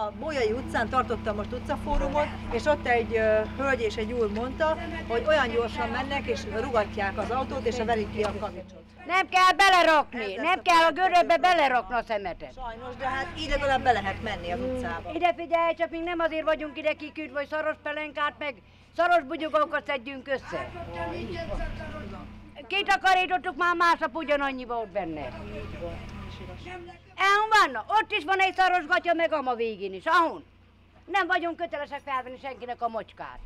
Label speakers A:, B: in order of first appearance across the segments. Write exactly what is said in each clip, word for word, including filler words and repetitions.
A: a Bolyai utcán tartottam most utcafórumot, és ott egy uh, hölgy és egy úr mondta, hogy olyan gyorsan mennek, és rugatják az autót, és a verik ki a kavicsot.
B: Nem kell belerakni, nem kell a görögbe belerakni a szemetet.
A: Sajnos, de hát így legalább be lehet menni az utcába.
B: Ide figyelj, csak még nem azért vagyunk ide kiküldve, hogy szaros pelenkát, meg szaros bugyogókat szedjünk össze. Kitakarítottuk, már másnap ugyanannyi volt benne. Ehun vannak, ott is van egy szaros gatya, meg ama végén is, ahon. Nem vagyunk kötelesek felvenni senkinek a mocskát.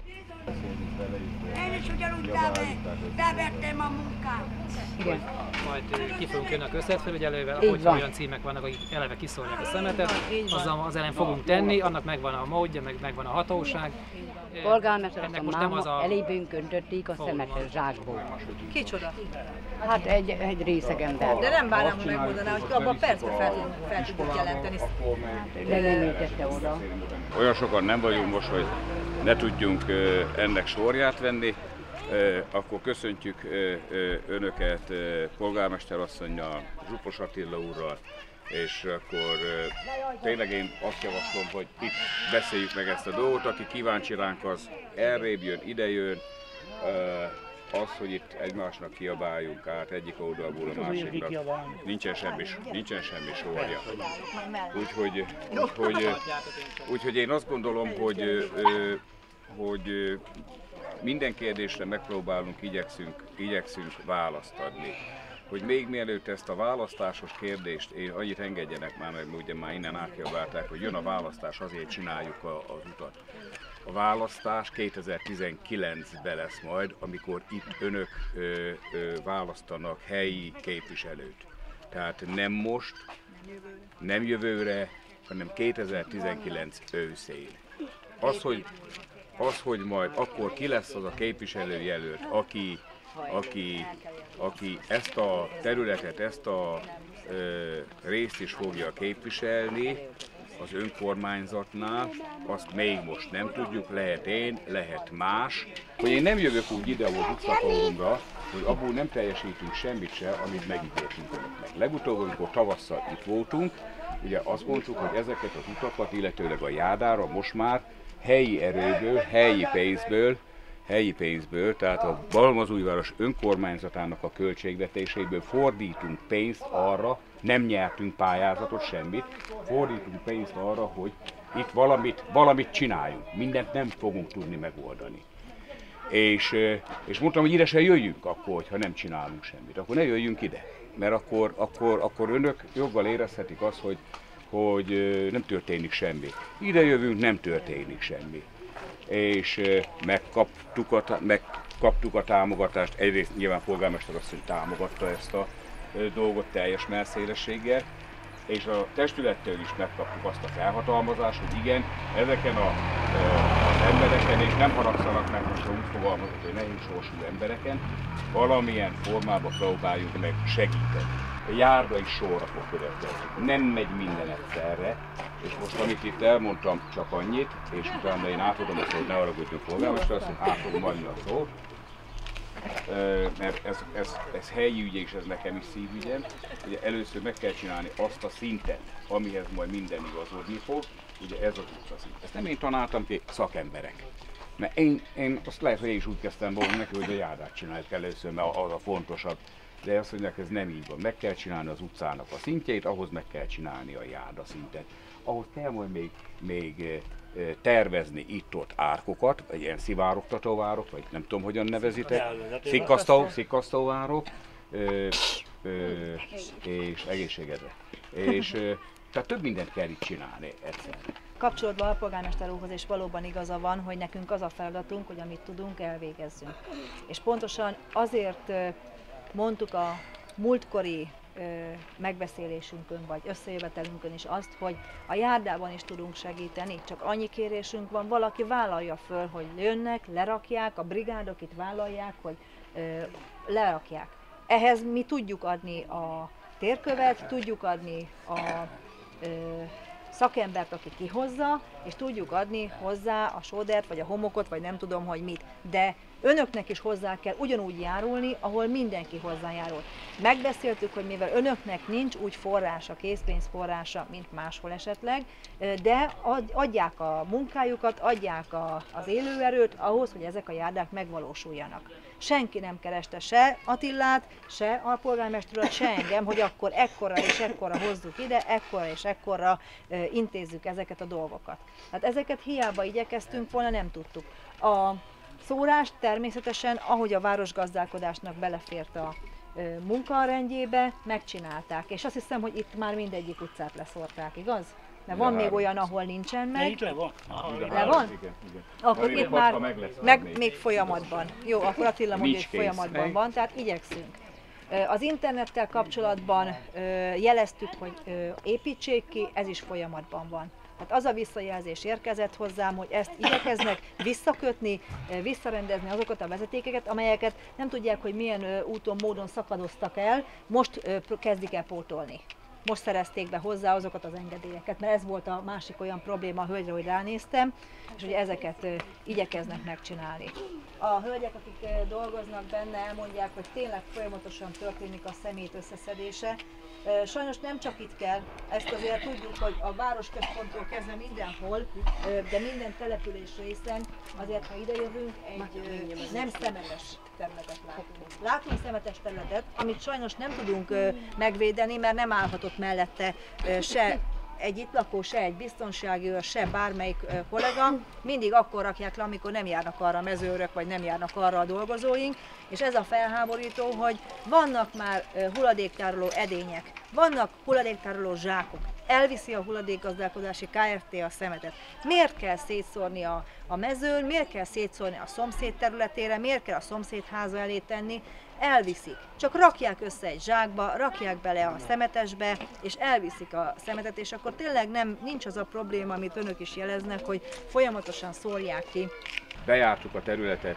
C: Én is ugyanúgy bevettem a munkát.
B: Igen.
D: Majd ki fogunk jönni a közterületfelügyelővel, hogy olyan címek vannak, akik eleve kiszórják a szemetet, azzal az ellen fogunk tenni, annak megvan a módja, meg megvan a hatóság.
B: Polgármester azt
D: most
B: a
D: nem az
B: máma
D: a...
B: elébünk öntötték a szemetet zsákból.
A: Kicsoda?
B: Hát egy, egy részeg ember.
A: De nem bárám, hogy megmondaná, hogy abban percben fel, fel tudjuk jelenteni.
B: De nem értette oda.
E: Olyan sokan nem vagyunk most, hogy ne tudjunk ennek sorját venni, akkor köszöntjük Önöket polgármester asszonnyal, Zsupos Attila úrral, és akkor tényleg én azt javaslom, hogy itt beszéljük meg ezt a dolgot, aki kíváncsi ránk, az elrébb jön, ide jön, az, hogy itt egymásnak kiabáljunk át egyik oldalból a másiknak, nincsen semmi, nincsen semmi sorja. Úgyhogy, úgyhogy, úgyhogy én azt gondolom, hogy, hogy minden kérdésre megpróbálunk, igyekszünk, igyekszünk választ adni. Hogy még mielőtt ezt a választásos kérdést, én annyit engedjenek már meg, ugye már innen átkiabálták, hogy jön a választás, azért csináljuk a, az utat. A választás kétezer-tizenkilencben lesz majd, amikor itt önök ö, ö, választanak helyi képviselőt. Tehát nem most, nem jövőre, hanem kétezer-tizenkilenc őszén. Az, hogy, az, hogy majd akkor ki lesz az a képviselőjelölt, aki, aki, aki ezt a területet, ezt a ö, részt is fogja képviselni, az önkormányzatnál, azt még most nem tudjuk, lehet én, lehet más. Hogy én nem jövök úgy ide a utcafórumra, hogy abból nem teljesítünk semmit se, amit megígértünk önöknek. Legutóbb, amikor tavasszal itt voltunk, ugye azt mondtuk, hogy ezeket az utakat, illetőleg a jádára most már helyi erőből, helyi pénzből, helyi pénzből, tehát a Balmazújváros önkormányzatának a költségvetéséből fordítunk pénzt arra, nem nyertünk pályázatot, semmit, fordítunk pénzt arra, hogy itt valamit, valamit csináljunk, mindent nem fogunk tudni megoldani. És, és mondtam, hogy ide se jöjjünk akkor, ha nem csinálunk semmit, akkor ne jöjjünk ide, mert akkor, akkor, akkor önök joggal érezhetik azt, hogy, hogy nem történik semmi. Ide jövünk, nem történik semmi. És megkaptuk a, megkaptuk a támogatást, egyrészt nyilván polgármester asszony támogatta ezt a dolgot teljes melszélességgel, és a testülettől is megkaptuk azt a felhatalmazást, hogy igen, ezeken a, az embereken, és nem haragszanak meg, most úgy fogalmazott, hogy nehéz sorsú embereken, valamilyen formában próbáljuk meg segíteni. A járda is sorra fog következni. Nem megy minden egyszerre, és most amit itt elmondtam, csak annyit, és utána én átadom a szót, ne haragudjon polgármester, azt át fogom adni a szót, mert ez, ez, ez helyi ügy és ez nekem is szívügyem. Ugye először meg kell csinálni azt a szintet, amihez majd minden igazodni fog, ugye ez az utcaszint. Ezt nem én tanáltam ki, szakemberek. Mert én, én azt lehet, hogy én is úgy kezdtem volna neki, hogy a járdát csináljuk először, mert az a fontosabb. De azt mondják, ez nem így van. Meg kell csinálni az utcának a szintjeit, ahhoz meg kell csinálni a járda szintet. Ahhoz kell majd még, még tervezni itt-ott árkokat, vagy ilyen szivárogtatóvárok, vagy nem tudom, hogyan nevezitek, szikkasztó, szikkasztóvárok, és egészségedre. És tehát több mindent kell itt csinálni egyszerre.
A: Kapcsolatban a polgármester úrhoz és valóban igaza van, hogy nekünk az a feladatunk, hogy amit tudunk, elvégezzünk. És pontosan azért mondtuk a múltkori megbeszélésünkön vagy összejövetelünkön is azt, hogy a járdában is tudunk segíteni, csak annyi kérésünk van, valaki vállalja föl, hogy jönnek, lerakják, a brigádok itt vállalják, hogy ö, lerakják. Ehhez mi tudjuk adni a térkövet, tudjuk adni a ö, szakembert, aki kihozza, és tudjuk adni hozzá a sódert, vagy a homokot, vagy nem tudom, hogy mit. De Önöknek is hozzá kell ugyanúgy járulni, ahol mindenki hozzájárul. Megbeszéltük, hogy mivel önöknek nincs úgy forrása, készpénzforrása, mint máshol esetleg, de adják a munkájukat, adják a, az élőerőt ahhoz, hogy ezek a járdák megvalósuljanak. Senki nem kereste se Attillát, se a polgármester urat, se engem, hogy akkor ekkora és ekkora hozzuk ide, ekkora és ekkora e, intézzük ezeket a dolgokat. Hát ezeket hiába igyekeztünk volna, nem tudtuk. A szórást természetesen, ahogy a városgazdálkodásnak belefért a e, munkarendjébe, megcsinálták. És azt hiszem, hogy itt már mindegyik utcát leszórták, igaz? Mert van még olyan, ahol nincsen meg.
F: Itt le van?
A: Le van?
E: Igen, igen.
A: Akkor itt már
E: meg, lesz
A: meg
E: még.
A: még folyamatban. Jó, akkor Attila mondja, hogy
E: Nincs kész.
A: folyamatban van, tehát igyekszünk. Az internettel kapcsolatban jeleztük, hogy építsék ki, ez is folyamatban van. Hát az a visszajelzés érkezett hozzám, hogy ezt igyekeznek visszakötni, visszarendezni azokat a vezetékeket, amelyeket nem tudják, hogy milyen úton, módon szakadoztak el, most kezdik el pótolni. Most szerezték be hozzá azokat az engedélyeket, mert ez volt a másik olyan probléma a hölgyre, hogy ránéztem, és hogy ezeket igyekeznek megcsinálni. A hölgyek, akik dolgoznak benne, elmondják, hogy tényleg folyamatosan történik a szemét összeszedése. Sajnos nem csak itt kell, ezt azért tudjuk, hogy a városközponttól kezdve mindenhol, de minden település részen, azért ha idejövünk, egy nem szemetes területet látunk. Látunk szemetes területet, amit sajnos nem tudunk megvédeni, mert nem állhatott mellette se egy itt lakó, se egy biztonsági őr, se bármelyik kollega, mindig akkor rakják le, amikor nem járnak arra a mezőrök, vagy nem járnak arra a dolgozóink, és ez a felháborító, hogy vannak már hulladéktároló edények, vannak hulladéktároló zsákok, elviszi a hulladékgazdálkodási Kft. A szemetet. Miért kell szétszórni a, a mezőn, miért kell szétszórni a szomszéd területére, miért kell a szomszéd háza elé tenni? Elviszik. Csak rakják össze egy zsákba, rakják bele a szemetesbe, és elviszik a szemetet, és akkor tényleg nem, nincs az a probléma, amit önök is jeleznek, hogy folyamatosan szórják ki.
E: Bejártuk a területet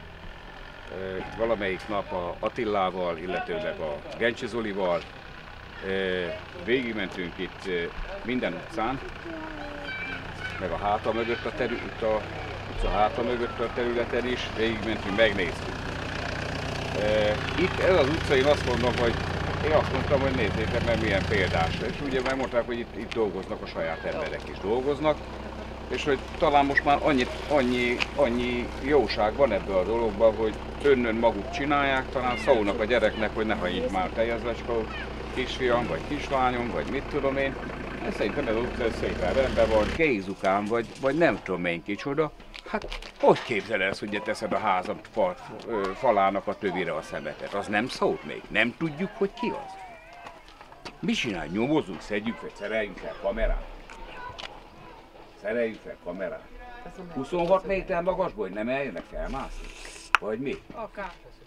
E: valamelyik nap a Attilával, illetőleg a Gencsi Zolival. Végigmentünk itt minden utcán, meg a háta mögött a, terü- a utca háta mögött a területen is, végigmentünk, megnéztük. Itt ez az utca, én azt mondom, hogy én azt mondtam, hogy nézzétek meg milyen példás. És ugye megmondták, hogy itt, itt dolgoznak, a saját emberek is dolgoznak, és hogy talán most már annyi, annyi, annyi jóság van ebben a dologban, hogy önnön maguk csinálják, talán szólnak a gyereknek, hogy ne hajít már tejezlecska kisfiam, vagy kislányom, vagy mit tudom én. Ez szerintem ez az utca szépen rendben van. Gézukám, vagy, vagy nem tudom én kicsoda. Hát, hogy képzel ezt, hogy teszed a házam fal, falának a tövére a szemetet? Az nem szólt még? Nem tudjuk, hogy ki az? Mi csinál? Nyomozunk, szedjük fel, szereljünk fel kamerát. Szereljük fel kamerát. huszonhat méter magasból, hogy nem eljönnek felmászni? Vagy mi?
A: Akár.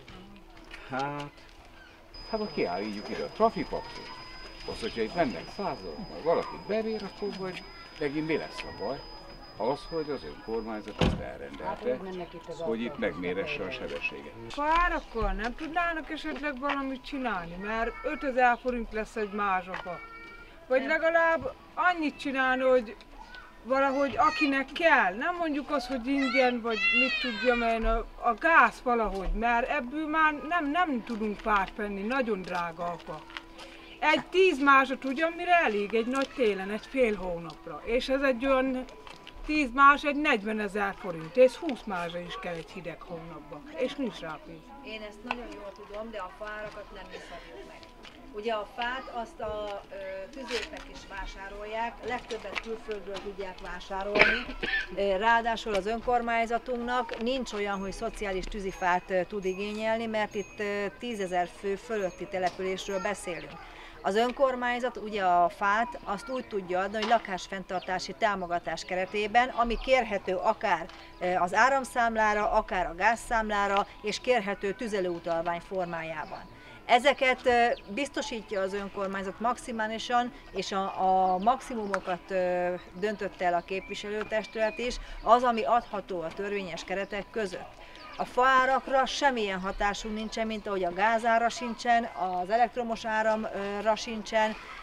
E: Hát, hát akkor kiállítjuk ide a trafipaxot. Az, hogyha itt mennek százal, vagy valakit bevér, akkor vagy megint mi lesz a baj? Az, hogy az önkormányzat ezt elrendelte, hogy itt megméresse a sebességet.
G: Fárakkal nem tudnának esetleg valamit csinálni, mert ötezer forint lesz egy mázsaba. Vagy legalább annyit csinálni, hogy valahogy akinek kell, nem mondjuk az, hogy ingyen, vagy mit tudjam én, a, a gáz valahogy, mert ebből már nem, nem tudunk párt venni, nagyon drága apa. Egy tíz mázsa tudjam, mire elég egy nagy télen, egy fél hónapra, és ez egy olyan tíz más egy negyvenezer forint, és húsz mázsa is kell egy hideg hónapban, és nincs rá pénz.
A: Én ezt nagyon jól tudom, de a fárakat nem iszhatjuk meg. Ugye a fát azt a ö, tüzértek is vásárolják, legtöbbet külföldről tudják vásárolni, ráadásul az önkormányzatunknak nincs olyan, hogy szociális tűzifát ö, tud igényelni, mert itt ö, tízezer fő fölötti településről beszélünk. Az önkormányzat ugye a fát azt úgy tudja adni, hogy lakásfenntartási támogatás keretében, ami kérhető akár az áramszámlára, akár a gázszámlára, és kérhető tüzelőutalvány formájában. Ezeket biztosítja az önkormányzat maximálisan, és a, a maximumokat döntött el a képviselőtestület is, az, ami adható a törvényes keretek között. A faárakra semmilyen hatásunk nincsen, mint ahogy a gázára sincsen, az elektromos áramra sincsen,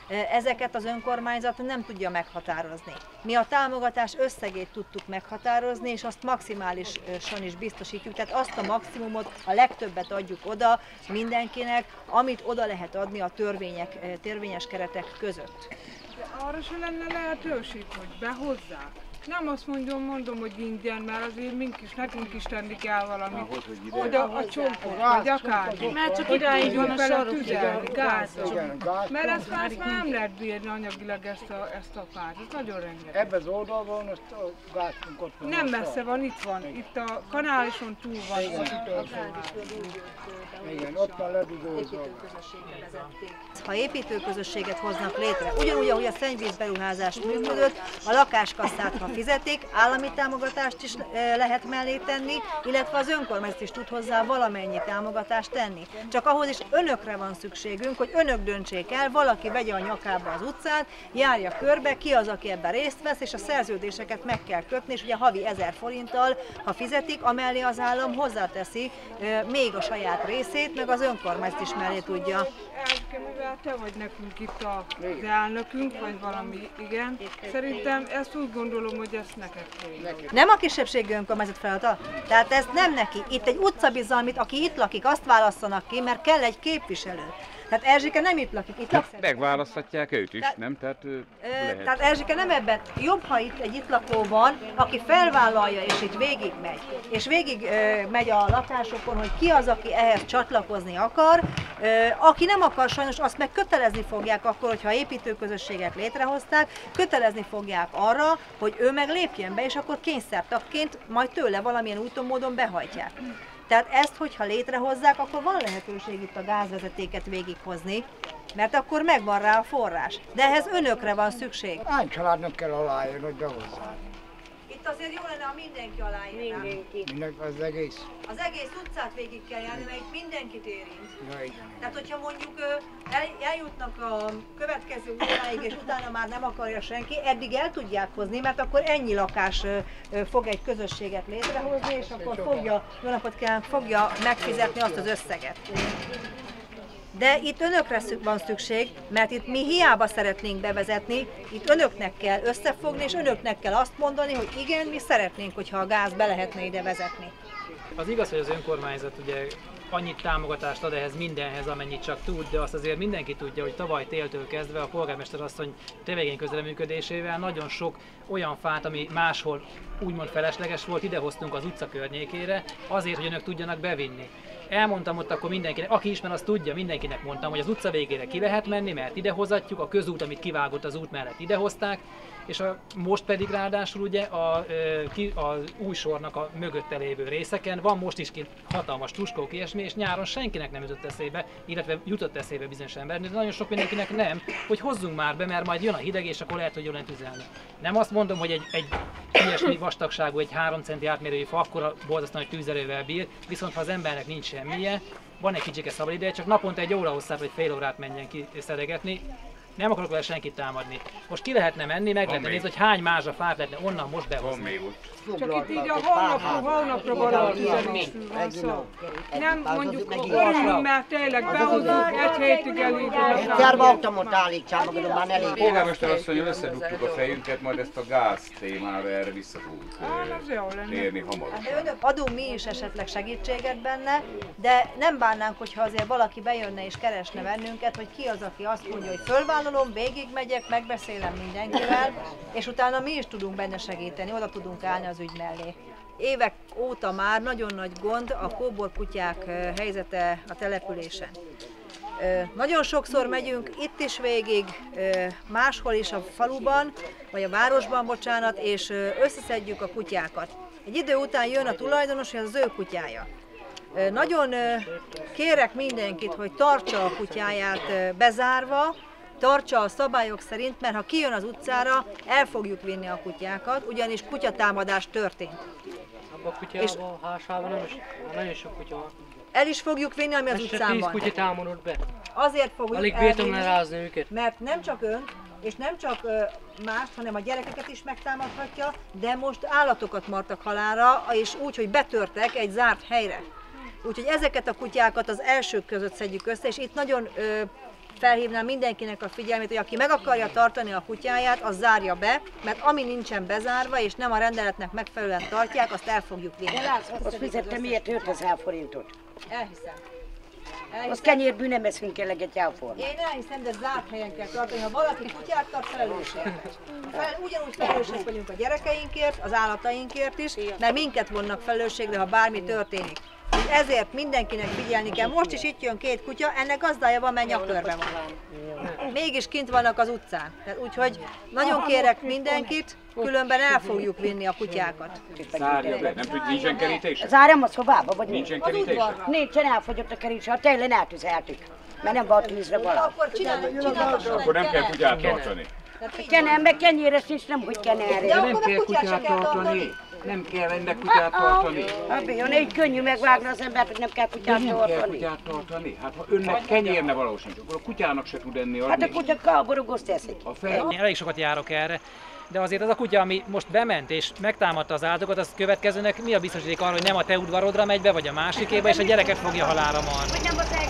A: ezeket az önkormányzat nem tudja meghatározni. Mi a támogatás összegét tudtuk meghatározni, és azt maximálisan is biztosítjuk, tehát azt a maximumot, a legtöbbet adjuk oda mindenkinek, amit oda lehet adni a törvények, törvényes keretek között.
G: De arra se lenne lehetőség, hogy behozzák. Nem azt mondom, mondom, hogy ingyen, mert azért mink is, nekünk is tenni kell valami. Oda a csompot, vagy akármi.
F: Mert csak idáig van a sarok,
G: tüzelni, gázzal. Mert ezt már nem lehet bírni anyagilag ezt a, ezt a párt, ez nagyon rengeteg.
H: Ebben az oldalban azt a gázunk ott van.
G: Nem messze van, itt van, itt a kanálison túl van az utolsó.
H: Igen, ott van ledugózva.
A: Ha építőközösséget hoznak létre, ugyanúgy, ahogy a szennyvízberuházás működött, a lakáskasszát, ha fizetik, állami támogatást is lehet mellé tenni, illetve az önkormányzat is tud hozzá valamennyi támogatást tenni. Csak ahhoz is önökre van szükségünk, hogy önök döntsék el, valaki vegye a nyakába az utcát, járja körbe, ki az, aki ebben részt vesz, és a szerződéseket meg kell kötni, és ugye havi ezer forinttal, ha fizetik, amellé az állam hozzáteszi még a saját részét, meg az önkormányzat is mellé tudja.
G: Elke, mivel te vagy nekünk itt az elnökünk, vagy valami, igen, szerintem ezt úgy gondolom, hogy ezt neked kéne.
A: Nem a kisebbségi önkormányzat feladata? Tehát ez nem neki. Itt egy utcabizalmit, aki itt lakik, azt válasszanak ki, mert kell egy képviselő. Tehát Erzsike nem itt lakik, itt laksz.
E: Megválaszthatják őt is,
A: Tehát-
E: nem? Tehát, ö,
A: Ö,
E: lehet.
A: Tehát Erzsike nem ebben. Jobb, ha itt egy itt lakó van, aki felvállalja és itt végig megy. És végig ö, megy a lakásokon, hogy ki az, aki ehhez csatlakozni akar. Ö, aki nem akar, sajnos azt meg kötelezni fogják akkor, hogyha építőközösséget létrehozták, kötelezni fogják arra, hogy ő meg lépjen be, és akkor kényszertagként majd tőle valamilyen úton, módon behajtják. Tehát ezt, hogyha létrehozzák, akkor van lehetőség itt a gázvezetéket végighozni, mert akkor megvan rá a forrás. De ehhez önökre van szükség.
H: Hány családnak kell aláírni, hogy behozzák?
A: Itt azért jó lenne, ha mindenki aláírná.
H: Mindenki az egész.
A: Az egész utcát végig kell járni, mert itt mindenkit érint.
H: Ja, igen.
A: Tehát, hogyha mondjuk ö, el, eljutnak a következő utcáig, és utána már nem akarja senki, eddig el tudják hozni, mert akkor ennyi lakás ö, ö, fog egy közösséget létrehozni, és akkor fogja, jó napot kívánok, fogja megfizetni azt az összeget. De itt önökre szük- van szükség, mert itt mi hiába szeretnénk bevezetni, itt önöknek kell összefogni, és önöknek kell azt mondani, hogy igen, mi szeretnénk, hogyha a gáz be lehetne ide vezetni.
D: Az igaz, hogy az önkormányzat ugye annyit támogatást ad ehhez mindenhez, amennyit csak tud, de azt azért mindenki tudja, hogy tavaly téltől kezdve a polgármester asszony tevékeny közreműködésével nagyon sok olyan fát, ami máshol úgymond felesleges volt, idehoztunk az utca környékére, azért, hogy önök tudjanak bevinni. Elmondtam ott akkor mindenkinek, aki ismer, az tudja, mindenkinek mondtam, hogy az utca végére ki lehet menni, mert idehozatjuk, a közút, amit kivágott az út mellett idehozták, és a, most pedig ráadásul ugye a, a, a új sornak a mögötte lévő részeken van most is kint hatalmas tuskók ilyesmi, és nyáron senkinek nem jutott eszébe, illetve jutott eszébe bizonyos embernek, de nagyon sok mindenkinek nem, hogy hozzunk már be, mert majd jön a hideg, és akkor lehet, hogy jól lehet tüzelni. Nem azt mondom, hogy egy, egy ilyesmi vastagságú, egy három centi átmérőjű fa akkora borzasztóan nagy tűzerővel bír, viszont ha az embernek nincs semmije, van egy kicsike szabad ideje, csak naponta egy óra hosszát vagy fél órát menjen ki szeregetni. Nem akarok vele senkit támadni. Most ki lehetne menni, meg lehetne nézni, hogy hány mázsa fát lehetne onnan most
E: Van
D: behozni.
E: még ott.
G: Csak itt így a hónapról hónapra való tüzelésről van szó. Nem mondjuk örülünk, mert tényleg behozunk, egy hétig elég.
F: Egyszer voltam ott állítsába, gondolom már elég.
E: Polgármester asszonyon összedugtuk a fejünket, majd ezt a gáz témára erre vissza fogunk
G: Ah, az jó lenne.
E: térni hamarosan.
A: De önök adunk mi is esetleg segítséget benne, de nem bánnánk, hogyha azért valaki bejönne és keresne bennünket, hogy ki az, aki azt mondja, hogy fölvállalom, végigmegyek, megbeszélem mindenkivel, és utána mi is tudunk benne segíteni, oda tudunk állni az ügy mellé. Évek óta már nagyon nagy gond a kóborkutyák helyzete a településen. Nagyon sokszor megyünk itt is végig, máshol is a faluban, vagy a városban, bocsánat, és összeszedjük a kutyákat. Egy idő után jön a tulajdonos, hogy az ő kutyája. Nagyon kérek mindenkit, hogy tartsa a kutyáját bezárva, tartsa a szabályok szerint, mert ha kijön az utcára, el fogjuk vinni a kutyákat, ugyanis kutyatámadás történt.
I: Abban a kutyában, a házában nem is, nagyon sok kutya van.
A: El is fogjuk vinni, ami az
I: Este
A: utcán
I: tíz
A: van.
I: kutya támadott be.
A: Azért fogjuk
I: Alig bírtam
A: elvinni,
I: lerázni őket.
A: mert nem csak ön, és nem csak ö, más, hanem a gyerekeket is megtámadhatja, de most állatokat martak halálra, és úgy, hogy betörtek egy zárt helyre. Úgyhogy ezeket a kutyákat az elsők között szedjük össze, és itt nagyon ö, felhívnám mindenkinek a figyelmét, hogy aki meg akarja tartani a kutyáját, az zárja be, mert ami nincsen bezárva, és nem a rendeletnek megfelelően tartják, azt el fogjuk vinni.
B: De látsz, azt fizettem miért ötezer forintot?
A: Elhiszem.
B: Az kenyérből nem eszünk eleget jáfor.
A: Én elhiszem, de zárt helyen kell tartani. Ha valaki kutyát tart, felelősséget. Fel, ugyanúgy felelősek vagyunk a gyerekeinkért, az állatainkért is, mert minket vonnak felelősségre, ha bármi történik. Ezért mindenkinek figyelni kell. Most is itt jön két kutya, ennek gazdája van, mert nyakörbe van. Mégis kint vannak az utcán. Úgyhogy nagyon kérek mindenkit, különben el fogjuk vinni a kutyákat.
E: Zárja be, nem tudj, nincsen kerítése?
B: Zárjam a szobába, vagy
E: Nincsen kerítése?
B: Nincsen, elfogyott a kerítés, ha tényleg eltüzeltük. Mert nem volt vízre valami.
A: Akkor csinálhassuk.
E: Akkor nem kell kutyát tartani.
B: Kenem, meg kenyére sincs, nem hogy kenyerre.
E: Nem kell kutyát tartani. Nem kell ennek kutyát tartani.
B: Hát Bion, így könnyű megvágni az embert, hogy nem kell kutyát
E: Nem kell
B: tartani.
E: kutyát tartani. Hát ha önnek kenyérne valahol sincs, akkor a kutyának se tud enni adni.
B: Hát a kutya káborogoszt eszik.
E: A fel...
D: Én elég sokat járok erre, de azért az a kutya, ami most bement és megtámadta az állatokat, az következőnek mi a biztosíték arra, hogy nem a te udvarodra megy be, vagy a másikébe, és a gyereket fogja halálra marni.
B: Hogy nem az